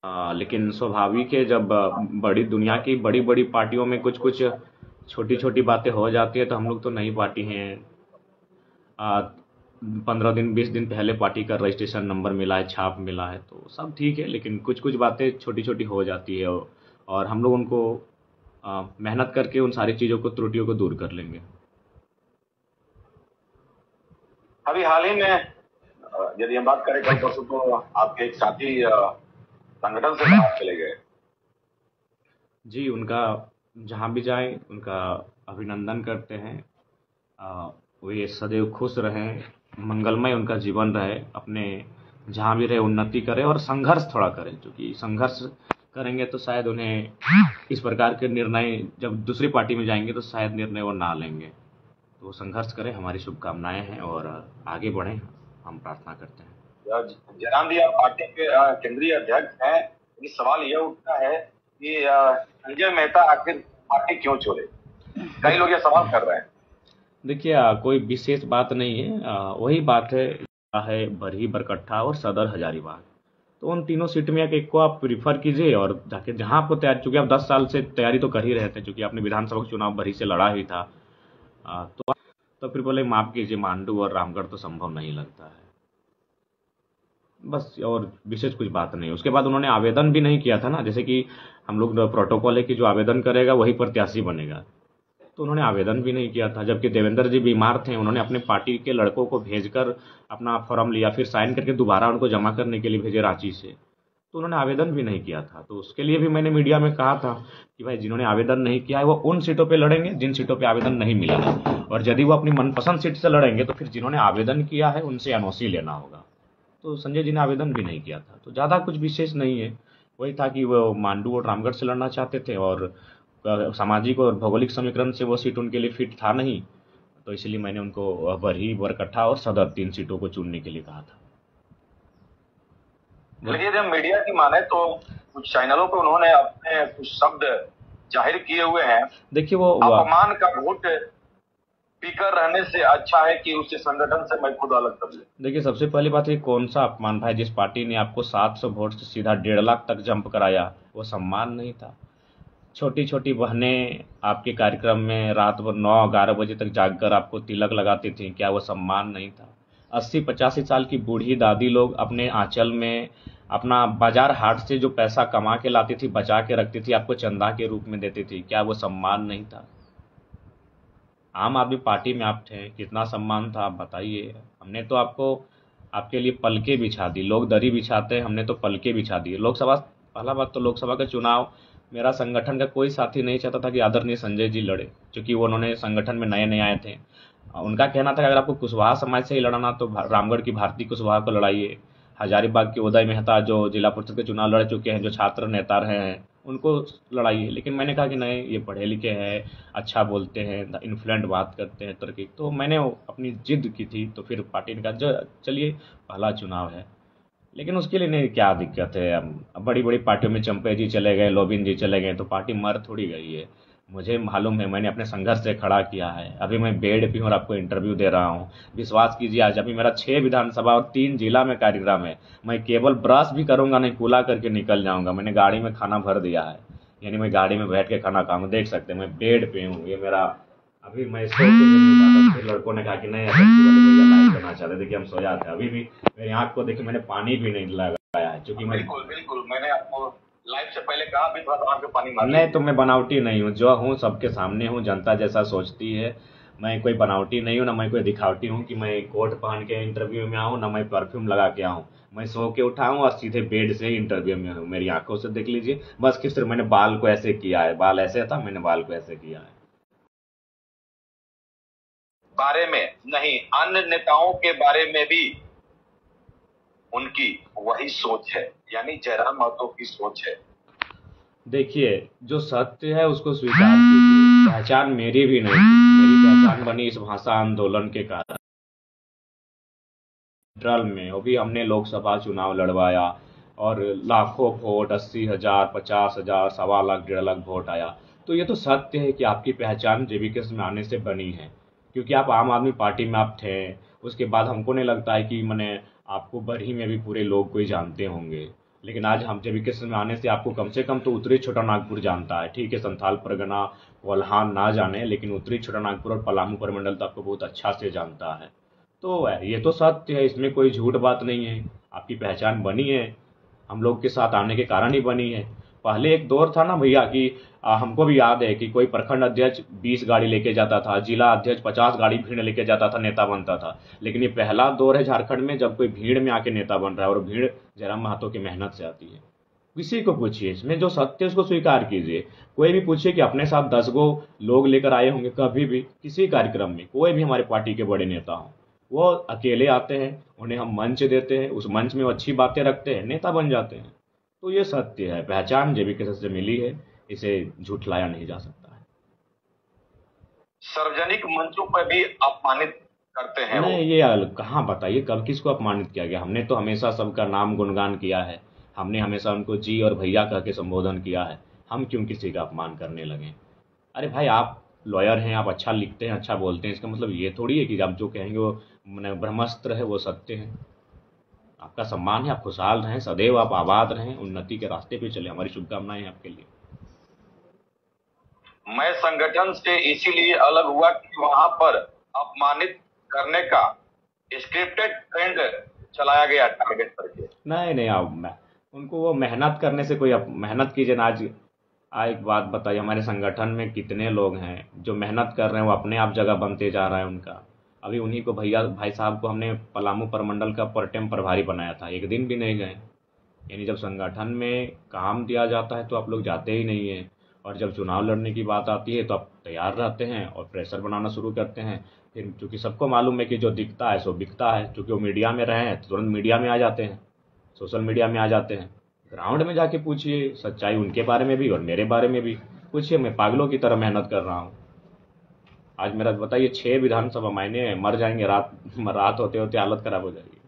लेकिन स्वाभाविक है जब बड़ी दुनिया की बड़ी बड़ी पार्टियों में कुछ कुछ छोटी छोटी बातें हो जाती है, तो हम लोग तो नई पार्टी हैं। 15 दिन 20 दिन पहले पार्टी का रजिस्ट्रेशन नंबर मिला है, छाप मिला है, तो सब ठीक है, लेकिन कुछ कुछ बातें छोटी छोटी हो जाती है, और हम लोग उनको मेहनत करके उन सारी चीज़ों को, त्रुटियों को दूर कर लेंगे। अभी हाल ही में यदि हम बात करें, कल परसों तो आपके एक साथी संगठन से बाहर चले गए। जी, उनका जहाँ भी जाएं उनका अभिनंदन करते हैं। वे सदैव खुश रहें, मंगलमय उनका जीवन रहे, अपने जहाँ भी रहे उन्नति करें और संघर्ष थोड़ा करें, क्योंकि संघर्ष करेंगे तो शायद उन्हें इस प्रकार के निर्णय, जब दूसरी पार्टी में जाएंगे तो शायद निर्णय वो ना लेंगे। तो वो संघर्ष करें, हमारी शुभकामनाएं हैं, और आगे बढ़ें, हम प्रार्थना करते हैं। जयराम जी, आप पार्टी के केंद्रीय अध्यक्ष हैं, लेकिन सवाल यह उठता है कि संजय मेहता आखिर पार्टी क्यों छोड़े? कई लोग ये सवाल कर रहे हैं। देखिए, कोई विशेष बात नहीं है। वही बात है बरही, बरकट्ठा और सदर हजारीबाग। तो उन तीनों सीट में एक को आप प्रीफर कीजिए, और जाके जहां आपको तैयारी, चूंकि आप 10 साल से तैयारी तो कर ही रहे थे, चूंकि आपने विधानसभा का चुनाव बरही से लड़ा ही था। तो फिर बोले माफ कीजिए, मांडू और रामगढ़ तो संभव नहीं लगता है। बस, और विशेष कुछ बात नहीं। उसके बाद उन्होंने आवेदन भी नहीं किया था ना, जैसे कि हम लोग प्रोटोकॉल है कि जो आवेदन करेगा वही प्रत्याशी बनेगा। तो उन्होंने आवेदन भी नहीं किया था, जबकि देवेंद्र जी बीमार थे, उन्होंने अपने पार्टी के लड़कों को भेजकर अपना फॉर्म लिया, फिर साइन करके दोबारा उनको जमा करने के लिए भेजे रांची से। तो उन्होंने आवेदन भी नहीं किया था। तो उसके लिए भी मैंने मीडिया में कहा था कि भाई, जिन्होंने आवेदन नहीं किया है वो उन सीटों पे लड़ेंगे जिन सीटों पे आवेदन नहीं मिला है, और यदि वो अपनी मनपसंद सीट से लड़ेंगे तो फिर जिन्होंने आवेदन किया है उनसे एनओसी लेना होगा। तो संजय जी ने आवेदन भी नहीं किया था, तो ज़्यादा कुछ विशेष नहीं है। वही था कि वो मांडू और रामगढ़ से लड़ना चाहते थे, और सामाजिक और भौगोलिक समीकरण से वो सीट उनके लिए फिट था नहीं, तो इसलिए मैंने उनको बरही, बरकट्ठा और सदर 3 सीटों को चुनने के लिए कहा था। लेकिन जब मीडिया की माने तो कुछ चैनलों पर उन्होंने अपने कुछ शब्द जाहिर किए हुए हैं। देखिए, वो अपमान का घूंट पीकर रहने से अच्छा है कि उस संगठन से मैं खुद अलग कर लूं। देखिए, सबसे पहली बात है, कौन सा अपमान भाई? जिस पार्टी ने आपको 700 वोट से सीधा 1.5 लाख तक जंप कराया, वो सम्मान नहीं था? छोटी छोटी बहनें आपके कार्यक्रम में रात भर 9-11 बजे तक जागकर आपको तिलक लगाती थी, क्या वो सम्मान नहीं था? 80-85 साल की बूढ़ी दादी लोग अपने आंचल में अपना बाजार हाट से जो पैसा कमा के लाती थी, बचा के रखती थी, आपको चंदा के रूप में देती थी, क्या वो सम्मान नहीं था? आम आदमी पार्टी में आप थे, कितना सम्मान था आप बताइए। हमने तो आपको, आपके लिए पलके बिछा दी। लोग दरी बिछाते हैं, हमने तो पलके बिछा दिए। लोकसभा, पहला बात तो लोकसभा का चुनाव मेरा संगठन का कोई साथी नहीं चाहता था कि आदरणीय संजय जी लड़े, क्योंकि वो उन्होंने संगठन में नए नए आए थे। उनका कहना था कि अगर आपको कुशवाहा समाज से ही लड़ना तो रामगढ़ की भारती कुशवाहा को लड़ाइए। हजारीबाग के उदय मेहता जो जिला परिषद के चुनाव लड़ चुके हैं, जो छात्र नेता रहे हैं, उनको लड़ाइए। लेकिन मैंने कहा कि नहीं, ये पढ़े लिखे हैं, अच्छा बोलते हैं, इन्फ्लुएंट बात करते हैं, तरक्की। तो मैंने अपनी जिद की थी, तो फिर पार्टी ने कहा चलिए, पहला चुनाव है। लेकिन उसके लिए नहीं, क्या दिक्कत है? अब बड़ी बड़ी पार्टियों में चंपे जी चले गए, लोबिन जी चले गए, तो पार्टी मर थोड़ी गई है। मुझे मालूम है, मैंने अपने संघर्ष से खड़ा किया है। अभी मैं बेड पे हूँ और आपको इंटरव्यू दे रहा हूँ। विश्वास कीजिए, आज अभी मेरा 6 विधानसभा और 3 जिला में कार्यक्रम है। मैं केवल ब्रश भी करूंगा नहीं, कूला करके निकल जाऊंगा। मैंने गाड़ी में खाना भर दिया है, यानी मैं गाड़ी में बैठ के खाना खाऊंगा। देख सकते हैं मैं बेड पे हूँ, ये मेरा, अभी मैं सो के भी नहीं उठा था। फिर लड़कों ने कहा कि नहीं, ऐसा भैया लाइव करना चाहते। देखिए, हम सोया थे। अभी भी मेरी आंख को देखिए, मैंने पानी भी नहीं लगाया है, क्योंकि मैं, बिल्कुल बिल्कुल, मैंने आपको लाइव से पहले कहा भी थोड़ा सा आंख में पानी मार नहीं तो मैं बनावटी नहीं हूँ, जो हूँ सबके सामने हूँ, जनता जैसा सोचती है। मैं कोई बनावटी नहीं हूँ, ना मैं कोई दिखावटी हूँ कि मैं कोट पहन के इंटरव्यू में आऊँ, ना मैं परफ्यूम लगा के आऊँ। मैं सो के उठा हूँ और सीधे बेड से ही इंटरव्यू में हूँ। मेरी आंखों से देख लीजिए। बस किस तरह मैंने बाल को ऐसे किया है, बाल ऐसे था, मैंने बाल को ऐसे किया है। बारे में नहीं, अन्य नेताओं के बारे में भी उनकी वही सोच है, यानी जयराम महतो की सोच है। देखिए, जो सत्य है उसको स्वीकार कीजिए। पहचान मेरी भी नहीं थी, मेरी पहचान बनी इस भाषा आंदोलन के कारण। फेडरल में वो भी हमने लोकसभा चुनाव लड़वाया, और लाखों वोट, 80,000, 50,000, 1.25 लाख, 1.5 लाख वोट आया। तो ये तो सत्य है कि आपकी पहचान जेबीके में आने से बनी है, क्योंकि आप आम आदमी पार्टी में आप थे। उसके बाद हमको नहीं लगता है कि मैंने आपको बरही में भी पूरे लोग कोई जानते होंगे। लेकिन आज हम JB में आने से आपको कम से कम तो उत्तरी छोटा नागपुर जानता है। ठीक है, संथाल परगना, कोल्हान ना जाने, लेकिन उत्तरी छोटा नागपुर और पलामू परिमंडल तो आपको बहुत अच्छा से जानता है। तो ये तो सत्य है, इसमें कोई झूठ बात नहीं है। आपकी पहचान बनी है, हम लोग के साथ आने के कारण ही बनी है। पहले एक दौर था ना भैया कि हमको भी याद है कि कोई प्रखंड अध्यक्ष 20 गाड़ी लेके जाता था, जिला अध्यक्ष 50 गाड़ी भीड़ लेके जाता था, नेता बनता था। लेकिन ये पहला दौर है झारखंड में जब कोई भीड़ में आके नेता बन रहा है, और भीड़ जयराम महतो की मेहनत से आती है। किसी को पूछिए, इसमें जो सत्य है उसको स्वीकार कीजिए। कोई भी पूछिए कि अपने साथ 10 गो लोग लेकर आए होंगे कभी भी किसी कार्यक्रम में, कोई भी हमारे पार्टी के बड़े नेता हों, वो अकेले आते हैं, उन्हें हम मंच देते हैं, उस मंच में वो अच्छी बातें रखते हैं, नेता बन जाते हैं। तो ये सत्य है, पहचान JB से मिली है, इसे झूठलाया नहीं जा सकता है। सार्वजनिक मंचों पर भी अपमानित करते हैं वो। नहीं, ये कहाँ, बताइए कब किसको अपमानित किया गया? हमने तो हमेशा सबका नाम गुणगान किया है, हमने हमेशा उनको जी और भैया कह के संबोधन किया है। हम क्यों किसी का अपमान करने लगे? अरे भाई, आप लॉयर हैं, आप अच्छा लिखते हैं, अच्छा बोलते हैं, इसका मतलब ये थोड़ी है कि आप जो कहेंगे वो मैंने ब्रह्मास्त्र है, वो सत्य है। आपका सम्मान है, आप खुशहाल रहें, सदैव आप आबाद रहें, उन्नति के रास्ते पे चले, हमारी शुभकामनाएं हैं आपके लिए। मैं संगठन से इसीलिए अलग हुआ कि वहां पर अपमानित करने का स्क्रिप्टेड ट्रेंड चलाया गया टारगेट करके। नहीं नहीं, आप उनको वो मेहनत करने से कोई मेहनत कीजिए ना। आज एक बात बताइए, हमारे संगठन में कितने लोग हैं जो मेहनत कर रहे हैं, वो अपने आप जगह बनते जा रहा है उनका। अभी उन्हीं को भाई साहब को हमने पलामू प्रमंडल का परटेम प्रभारी बनाया था, एक दिन भी नहीं गए। यानी जब संगठन में काम दिया जाता है तो आप लोग जाते ही नहीं है, और जब चुनाव लड़ने की बात आती है तो आप तैयार रहते हैं और प्रेशर बनाना शुरू करते हैं। फिर चूंकि सबको मालूम है कि जो दिखता है सो बिकता है, चूंकि वो मीडिया में रहे हैं तो तुरंत मीडिया में आ जाते हैं, सोशल मीडिया में आ जाते हैं। ग्राउंड में जाके पूछिए सच्चाई, उनके बारे में भी और मेरे बारे में भी पूछिए। मैं पागलों की तरह मेहनत कर रहा हूँ। आज मेरा बताइए 6 विधानसभा मायने मर जाएंगे, रात होते होते हालत खराब हो जाएगी।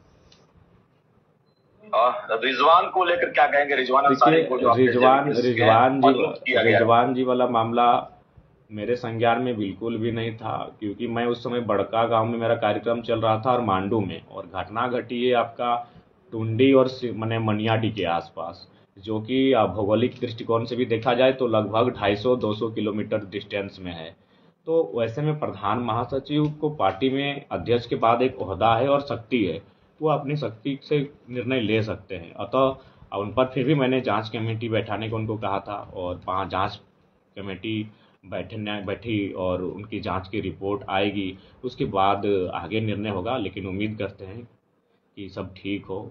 रिजवान को लेकर क्या कहेंगे? रिजवान अंसारी को जो रिजवान जी वाला मामला मेरे संज्ञान में बिल्कुल भी नहीं था, क्योंकि मैं उस समय बड़का गांव में मेरा कार्यक्रम चल रहा था और मांडू में, और घटना घटी है आपका टुंडी और मने मनियाडी के आसपास, जो कि भौगोलिक दृष्टिकोण से भी देखा जाए तो लगभग 250-200 किलोमीटर डिस्टेंस में है। तो वैसे में प्रधान महासचिव को पार्टी में अध्यक्ष के बाद एक ओहदा है और शक्ति है, वो अपनी शक्ति से निर्णय ले सकते हैं। अतः उन पर फिर भी मैंने जांच कमेटी बैठाने को उनको कहा था, और 5 जांच कमेटी बैठी और उनकी जांच की रिपोर्ट आएगी, उसके बाद आगे निर्णय होगा। लेकिन उम्मीद करते हैं कि सब ठीक हो।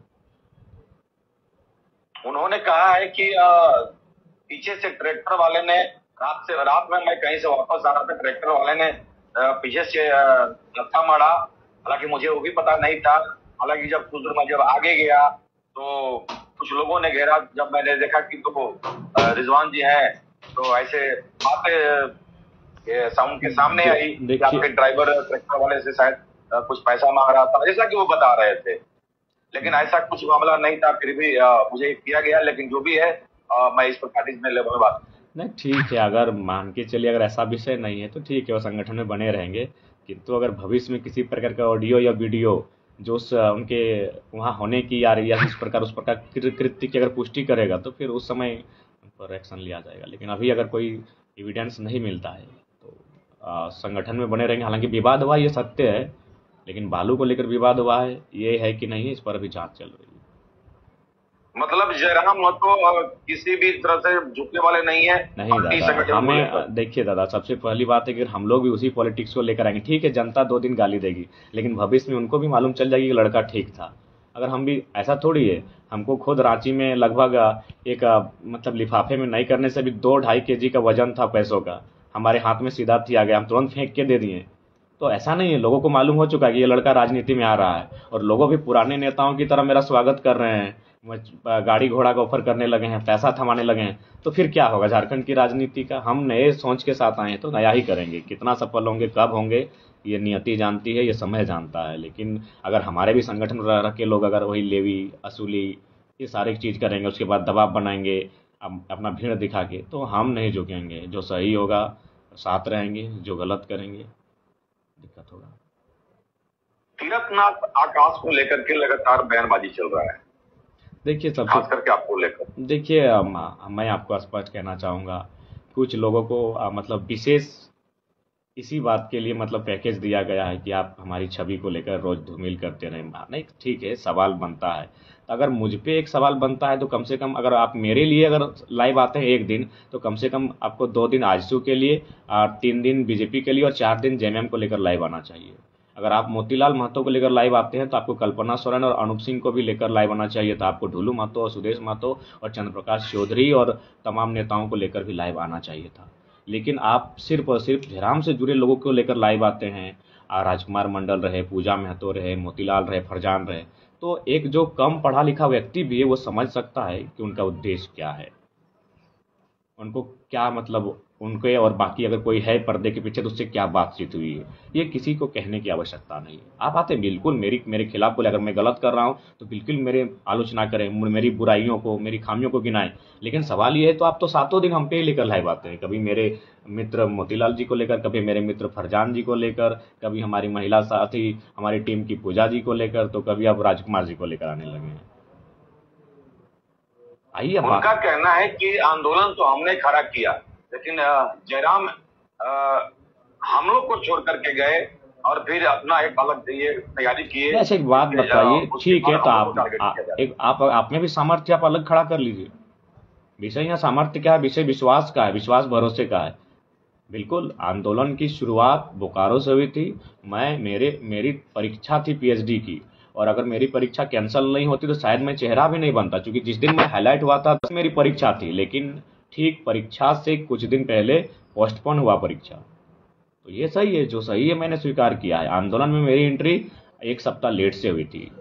उन्होंने कहा है कि पीछे से ट्रैक्टर वाले ने रात में मैं कहीं से वापस आ रहा था, ट्रैक्टर वाले ने पीछे से लत्था मारा। हालांकि मुझे वो भी पता नहीं था। हालांकि जब कुछ दूर में जब आगे गया तो कुछ लोगों ने घेरा, जब मैंने देखा कि तो रिजवान जी हैं, तो ऐसे बातें साउंड के सामने आई कि आपके ड्राइवर ट्रैक्टर वाले से शायद कुछ पैसा मांग रहा था, जैसा कि वो बता रहे थे। लेकिन ऐसा कुछ मामला नहीं था, फिर भी मुझे किया गया। लेकिन जो भी है मैं इस पर पार्टी में लेवल में बात नहीं, ठीक है, अगर मान के चलिए अगर ऐसा विषय नहीं है तो ठीक है, वो संगठन में बने रहेंगे। किंतु अगर भविष्य में किसी प्रकार का ऑडियो या वीडियो जो उनके वहाँ होने की या उस प्रकार कृत्य की अगर पुष्टि करेगा तो फिर उस समय उन पर एक्शन लिया जाएगा। लेकिन अभी अगर कोई एविडेंस नहीं मिलता है तो संगठन में बने रहेंगे। हालांकि विवाद हुआ ये सत्य है, लेकिन बालू को लेकर विवाद हुआ है ये है कि नहीं, इस पर अभी जांच चल रही है। मतलब जयराम महतो किसी भी तरह से झुकने वाले नहीं है। नहीं दादा, हमें देखिए दादा, सबसे पहली बात है कि हम लोग भी उसी पॉलिटिक्स को लेकर आएंगे। ठीक है, जनता 2 दिन गाली देगी, लेकिन भविष्य में उनको भी मालूम चल जाएगी कि लड़का ठीक था। अगर हम भी ऐसा थोड़ी है, हमको खुद रांची में लगभग एक मतलब लिफाफे में नहीं करने से भी 2-2.5 kg का वजन था पैसों का, हमारे हाथ में सीधा थी आ गया, हम तुरंत फेंक के दे दिए। तो ऐसा नहीं है, लोगों को मालूम हो चुका है कि ये लड़का राजनीति में आ रहा है, और लोगों भी पुराने नेताओं की तरह मेरा स्वागत कर रहे हैं, गाड़ी घोड़ा का ऑफर करने लगे हैं, पैसा थमाने लगे हैं। तो फिर क्या होगा झारखंड की राजनीति का? हम नए सोच के साथ आए हैं तो नया ही करेंगे। कितना सफल होंगे, कब होंगे, ये नियति जानती है, ये समय जानता है। लेकिन अगर हमारे भी संगठन में रह के लोग अगर वही लेवी असूली ये सारी चीज़ करेंगे, उसके बाद दबाव बनाएंगे अपना भीड़ दिखा के, तो हम नहीं झुकेंगे। जो सही होगा साथ रहेंगे, जो गलत करेंगे दिक्कत होगा। तीरथनाथ आकाश को लेकर के लगातार बयानबाजी चल रहा है। देखिए सबसे खास करके आपको लेकर? देखिए मैं आपको स्पष्ट कहना चाहूँगा, कुछ लोगों को मतलब विशेष इसी बात के लिए मतलब पैकेज दिया गया है कि आप हमारी छवि को लेकर रोज धूमिल करते रहें। नहीं ठीक है, सवाल बनता है। तो अगर मुझ पे एक सवाल बनता है तो कम से कम अगर आप मेरे लिए अगर लाइव आते हैं एक दिन, तो कम से कम आपको 2 दिन आजसू के लिए और 3 दिन बीजेपी के लिए और 4 दिन जेएमएम को लेकर लाइव आना चाहिए। अगर आप मोतीलाल महतो को लेकर लाइव आते हैं तो आपको कल्पना सोरेन और अनूप सिंह को भी लेकर लाइव आना चाहिए था। आपको ढुलू महतो और सुदेश महतो और चंद्रप्रकाश चौधरी और तमाम नेताओं को लेकर भी लाइव आना चाहिए था। लेकिन आप सिर्फ और सिर्फ जयराम से जुड़े लोगों को लेकर लाइव आते हैं। राजकुमार मंडल रहे, पूजा महतो रहे, मोतीलाल रहे, फरजान रहे। तो एक जो कम पढ़ा लिखा व्यक्ति भी है वो समझ सकता है कि उनका उद्देश्य क्या है, उनको क्या मतलब, उनके और बाकी अगर कोई है पर्दे के पीछे तो उससे क्या बातचीत हुई है। ये किसी को कहने की आवश्यकता नहीं है। आप आते बिल्कुल मेरे खिलाफ बोले, अगर मैं गलत कर रहा हूँ तो बिल्कुल मेरे आलोचना करें, मेरी बुराइयों को, मेरी खामियों को गिनाएं। लेकिन सवाल ये है तो आप तो 7 दिन हम पे ही लेकर लाइव आते हैं, कभी मेरे मित्र मोतीलाल जी को लेकर, कभी मेरे मित्र फरजान जी को लेकर, कभी हमारी महिला साथी हमारी टीम की पूजा जी को लेकर, तो कभी अब राजकुमार जी को लेकर आने लगे हैं। आइए अब उनका कहना है कि आंदोलन तो हमने खड़ा किया, लेकिन जयराम हम लोग को छोड़ करके गए और फिर अपना एक अलग ये तैयारी किए। अच्छा एक बात बताइए, ठीक है तो आप में भी सामर्थ्य आप अलग खड़ा कर लीजिए। विषय यहाँ सामर्थ्य क्या है, विषय विश्वास का है, विश्वास भरोसे का है। बिल्कुल आंदोलन की शुरुआत बोकारो से हुई थी। मेरी परीक्षा थी पीएचडी की, और अगर मेरी परीक्षा कैंसिल नहीं होती तो शायद मैं चेहरा भी नहीं बनता, क्योंकि जिस दिन मैं हाईलाइट हुआ था मेरी परीक्षा थी। लेकिन ठीक परीक्षा से कुछ दिन पहले पोस्टपोन हुआ परीक्षा। तो ये सही है, जो सही है मैंने स्वीकार किया है। आंदोलन में मेरी एंट्री 1 सप्ताह लेट से हुई थी।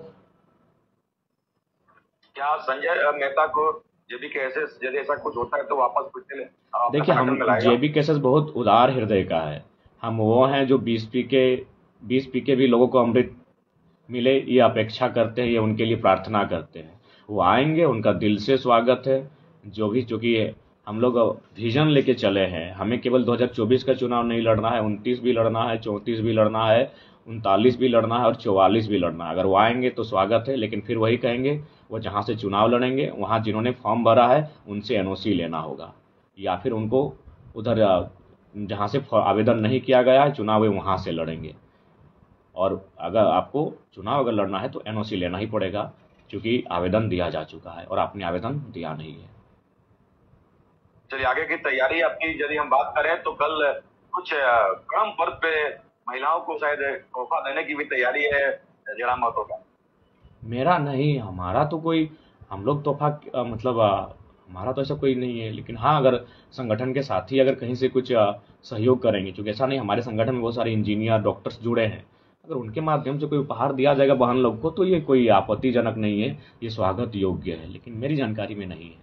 क्या संजय मेहता को जेबी केसेस यदि ऐसा कुछ होता है तो वापस फिर से देखिए हम जेबी केसेस बहुत उदार हृदय का है। हम वो हैं जो 20 पी के भी लोगों को अमृत मिले ये अपेक्षा करते हैं, ये उनके लिए प्रार्थना करते हैं। वो आएंगे, उनका दिल से स्वागत है। जो भी, चूंकि हम लोग विजन लेके चले हैं, हमें केवल 2024 का चुनाव नहीं लड़ना है, 29 भी लड़ना है, 34 भी लड़ना है, 39 भी लड़ना है और 44 भी लड़ना है। अगर वो आएंगे तो स्वागत है, लेकिन फिर वही कहेंगे, वो जहाँ से चुनाव लड़ेंगे वहाँ जिन्होंने फॉर्म भरा है उनसे एनओसी लेना होगा, या फिर उनको उधर जहाँ से आवेदन नहीं किया गया है चुनाव, वहाँ से लड़ेंगे। और अगर आपको चुनाव अगर लड़ना है तो एनओसी लेना ही पड़ेगा, क्योंकि आवेदन दिया जा चुका है और आपने आवेदन दिया नहीं है। चलिए आगे की तैयारी आपकी यदि हम बात करें तो कल कुछ क्रम पर्व पे महिलाओं को शायद तोहफा देने की भी तैयारी है जयराम महतो का। मेरा नहीं, हमारा तो कोई, हम लोग तोहफा मतलब हमारा तो ऐसा कोई नहीं है। लेकिन हाँ, अगर संगठन के साथी अगर कहीं से कुछ सहयोग करेंगे, क्योंकि ऐसा नहीं, हमारे संगठन में बहुत सारे इंजीनियर डॉक्टर्स जुड़े हैं, अगर उनके माध्यम से कोई उपहार दिया जाएगा बहन लोग को तो ये कोई आपत्तिजनक नहीं है, ये स्वागत योग्य है। लेकिन मेरी जानकारी में नहीं है।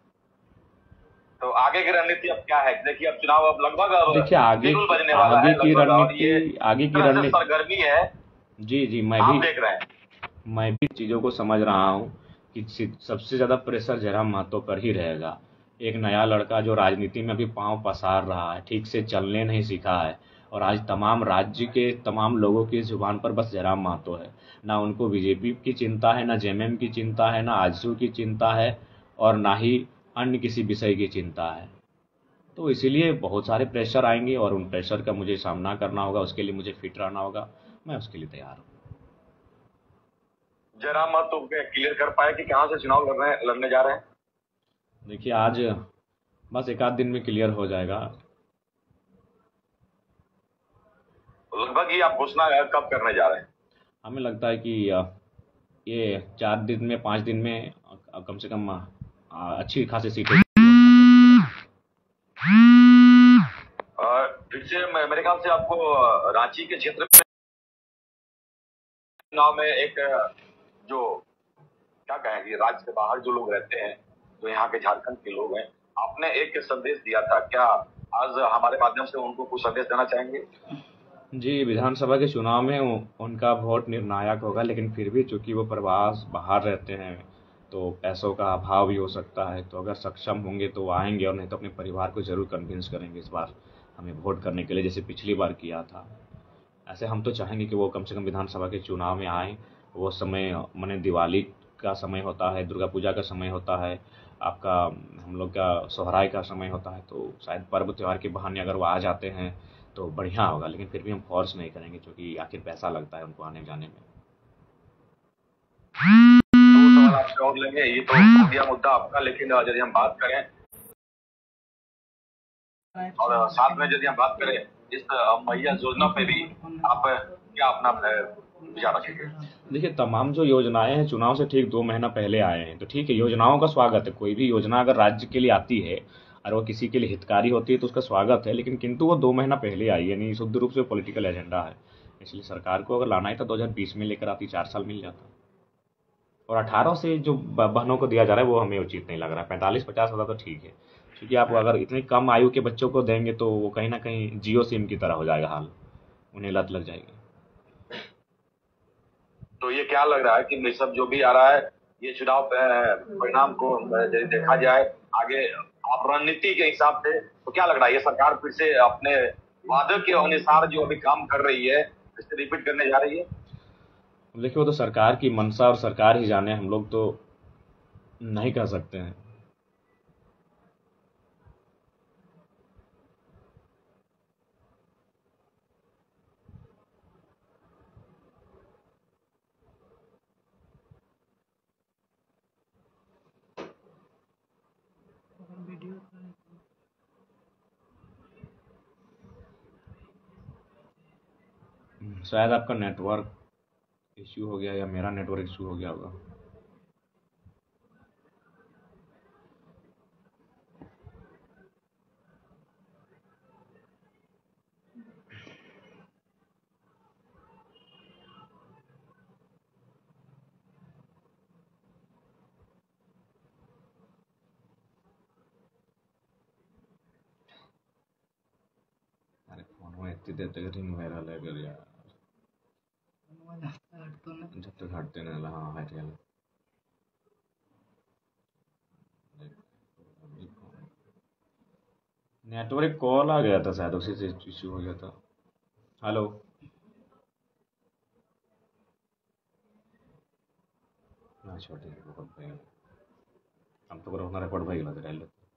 तो आगे की रणनीति अब क्या है? देखिए अब चुनाव अब लगभग देखिए बजने वाला है लगभग, और ये आगे की रणनीति सरगर्मी है। जी मैं भी देख रहे हैं, मैं भी चीज़ों को समझ रहा हूँ कि सबसे ज़्यादा प्रेशर जयराम महतो पर ही रहेगा। एक नया लड़का जो राजनीति में अभी पांव पसार रहा है, ठीक से चलने नहीं सीखा है, और आज तमाम राज्य के तमाम लोगों की जुबान पर बस जयराम महतो है। ना उनको बीजेपी की चिंता है, ना जेएमएम की चिंता है, ना आजसू की चिंता है, और ना ही अन्य किसी विषय की चिंता है। तो इसीलिए बहुत सारे प्रेशर आएंगे और उन प्रेशर का मुझे सामना करना होगा। उसके लिए मुझे फिट रहना होगा। मैं उसके लिए तैयार हूँ। जयराम महतो क्लियर कर पाए कि कहाँ से चुनाव लड़ने जा रहे हैं? देखिए आज बस 1 आध दिन में क्लियर हो जाएगा। लगभग ही आप घोषणा कब करने जा रहे हैं? हमें लगता है कि ये 4 दिन में 5 दिन में कम से कम अच्छी खासी सीटें। फिर से मेरे ख्याल से आपको रांची के क्षेत्र में चुनाव में एक जो क्या कहेंगे, राज्य से बाहर जो लोग रहते हैं, जो यहाँ के झारखंड के लोग हैं, आपने एक संदेश दिया था, क्या आज हमारे माध्यम से उनको कुछ संदेश देना चाहेंगे? जी, विधानसभा के चुनाव में उनका वोट निर्णायक होगा, लेकिन फिर भी चूंकि वो प्रवास बाहर रहते हैं तो पैसों का अभाव भी हो सकता है। तो अगर सक्षम होंगे तो वो आएंगे, और नहीं तो अपने परिवार को जरूर कन्विंस करेंगे इस बार हमें वोट करने के लिए, जैसे पिछली बार किया था। ऐसे हम तो चाहेंगे कि वो कम से कम विधानसभा के चुनाव में आएँ। वो समय मैंने दिवाली का समय होता है, दुर्गा पूजा का समय होता है, आपका हम लोग का सोहराय का समय होता है, तो शायद पर्व त्यौहार के बहाने अगर वो आ जाते हैं तो बढ़िया होगा, लेकिन फिर भी हम फोर्स नहीं करेंगे क्योंकि आखिर पैसा लगता है उनको आने जाने में। दो सवाल आपसे और लेंगे, ये तो हो गया मुद्दा आपका, लेकिन यदि हम बात करें और साथ में यदि हम बात करें इस मैया योजना पे भी आप क्या अपना विचार रखेंगे? देखिए, तमाम जो योजनाएं हैं चुनाव से ठीक 2 महीना पहले आए हैं, तो ठीक है, योजनाओं का स्वागत है। कोई भी योजना अगर राज्य के लिए आती है और वो किसी के लिए हितकारी होती है तो उसका स्वागत है, लेकिन किंतु वो 2 महीना पहले आई, यानी शुद्ध रूप से पॉलिटिकल एजेंडा है। इसलिए सरकार को अगर लाना ही था 2020 में लेकर आती, 4 साल मिल जाता। और 18 से जो बहनों को दिया जा रहा है वो हमें उचित नहीं लग रहा है। 45-50 होता तो ठीक है, क्योंकि आप अगर इतनी कम आयु के बच्चों को देंगे तो वो कहीं ना कहीं जियो सिम की तरह हो जाएगा हाल, उन्हें लत लग जाएगी। तो ये क्या लग रहा है कि ये सब जो भी आ रहा है, ये चुनाव परिणाम को यदि देखा जाए आगे आप रणनीति के हिसाब से, तो क्या लग रहा है ये सरकार फिर से अपने वादे के अनुसार जो अभी काम कर रही है इसे रिपीट करने जा रही है? देखिए, वो तो सरकार की मंशा और सरकार ही जाने, हम लोग तो नहीं कह सकते हैं। शायद आपका नेटवर्क इश्यू हो गया या मेरा नेटवर्क इश्यू हो गया होगा। अरे फोन में इतनी देर तक रिंग वायरल है कर यार, जब तक हटते नहीं। हाँ, हट गया। नेटवर्क कॉल आ गया था शायद, उसी से इश्यू हो गया था। हेलो। हाँ, छोटे बहुत भाई, हम तो कोरोना रिपोर्ट भाई लग रहा है।